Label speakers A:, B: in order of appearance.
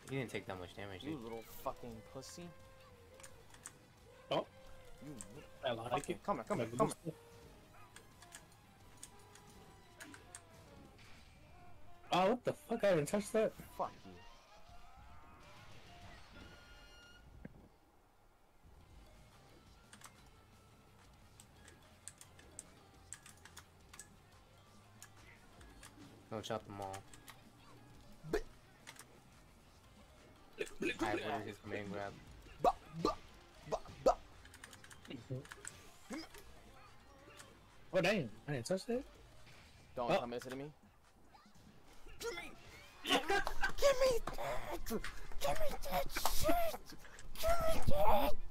A: He didn't take that much damage, dude.
B: You little fucking pussy.
C: Oh.
B: You
C: I like it.
B: Come here.
C: Oh, what the fuck? I didn't touch that.
B: Fuck you.
A: Don't chop them all. Alright, what is his command grab?
C: Oh dang! I didn't touch that.
B: Don't come into me.
A: Give me that! Give me that! Give me that shit! Give me that!